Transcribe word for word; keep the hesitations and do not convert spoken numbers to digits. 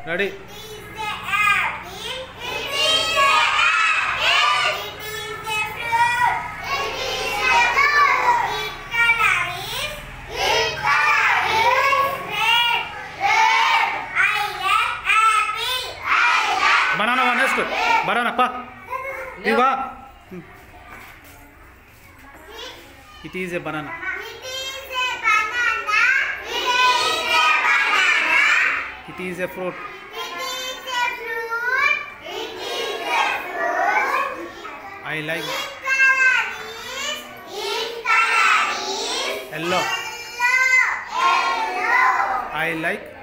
Ready? Banana one next. Banana pa. Diva. It is a banana. It is a fruit. I like yellow. I like